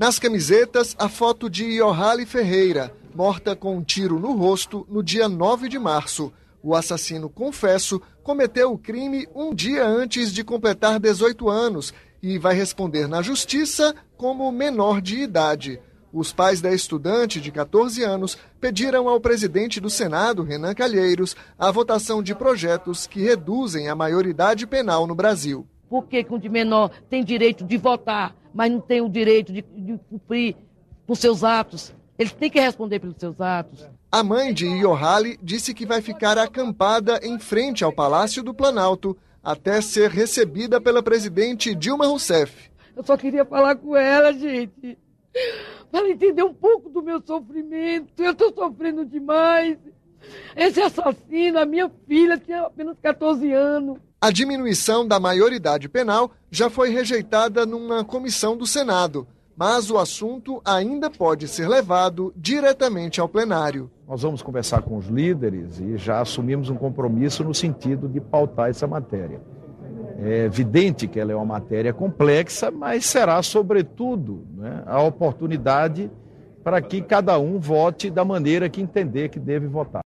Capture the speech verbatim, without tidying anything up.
Nas camisetas, a foto de Iohali Ferreira, morta com um tiro no rosto no dia nove de março. O assassino, confesso, cometeu o crime um dia antes de completar dezoito anos e vai responder na justiça como menor de idade. Os pais da estudante de catorze anos pediram ao presidente do Senado, Renan Calheiros, a votação de projetos que reduzem a maioridade penal no Brasil. Por que que um de menor tem direito de votar, mas não tem o direito de, de cumprir com seus atos? Eles têm que responder pelos seus atos. A mãe de Iohali disse que vai ficar acampada em frente ao Palácio do Planalto até ser recebida pela presidente Dilma Rousseff. Eu só queria falar com ela, gente, para ela entender um pouco do meu sofrimento. Eu estou sofrendo demais. Esse assassino, a minha filha, tinha apenas catorze anos. A diminuição da maioridade penal já foi rejeitada numa comissão do Senado, mas o assunto ainda pode ser levado diretamente ao plenário. Nós vamos conversar com os líderes e já assumimos um compromisso no sentido de pautar essa matéria. É evidente que ela é uma matéria complexa, mas será, sobretudo, né, a oportunidade para que cada um vote da maneira que entender que deve votar.